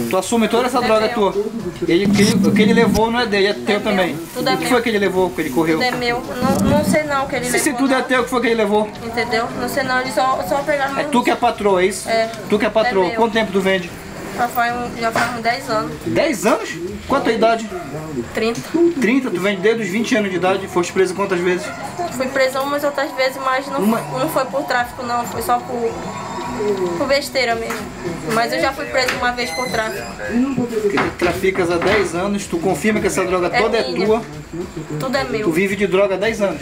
Tu assume toda essa droga tua. O que ele levou não é dele, é teu também. Tudo é o que meu. foi que ele levou, que ele correu? Tudo é meu. Não sei não o que ele levou. Se tudo é teu, o que foi que ele levou? Entendeu? Não sei não, eles só pegaram É tu que é patroa, é isso? É. Tu que é patroa. É meu. Quanto tempo tu vende? Já faz uns 10 anos. 10 anos? Qual a tua idade? 30. 30? Tu vende desde os 20 anos de idade? Foste preso quantas vezes? Fui presa umas outras vezes, mas não foi por tráfico não, foi só por besteira mesmo. Mas eu já fui presa uma vez por tráfico. Porque tu traficas há 10 anos, tu confirma que essa droga toda é minha. tua. Tudo é Tu meu. vive de droga há 10 anos.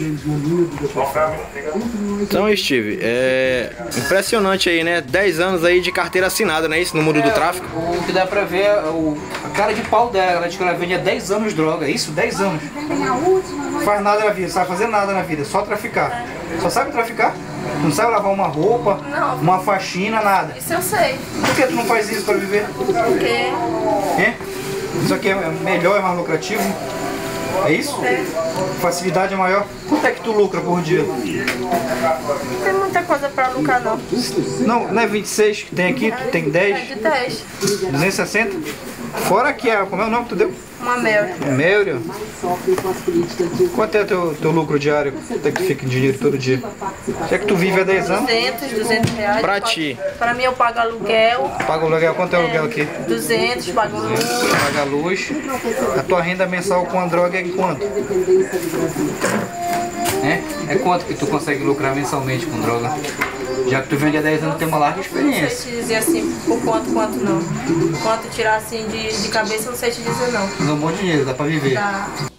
Então, Steve, é impressionante aí, né? 10 anos aí de carteira assinada, não é isso? No mundo do tráfico. O que dá pra ver é a cara de pau dela. Ela diz que ela vende há 10 anos droga. É isso? 10 anos. Não faz nada na vida, não sabe fazer nada na vida, só traficar. Só sabe traficar? Não sabe lavar uma roupa, Não. uma faxina, nada. Isso eu sei. Por que tu não faz isso pra viver? Porque É? Isso aqui é melhor, é mais lucrativo? É isso? Facilidade é maior? Quanto é que tu lucra por dia? não tem muita coisa pra lucrar não. Não é 26 que tem aqui, tu tem É 10, de 10. 260? Fora que como é o nome que tu deu? Uma mel. Mério. Quanto é teu lucro diário? Quanto é que fica em dinheiro todo dia? Já que tu vive há 10 anos, 200 reais. Pra ti. Pra mim eu pago aluguel. paga o aluguel. Quanto é o aluguel aqui? 200, pago luz. Paga a luz. A tua renda mensal com a droga é quanto? É quanto que tu consegue lucrar mensalmente com droga? Já que tu vende há 10 anos, tem uma larga Não experiência. sei te dizer assim por quanto não. Quanto tirar assim de cabeça, não sei te dizer não. Mas é um bom dinheiro, dá pra viver. Tá.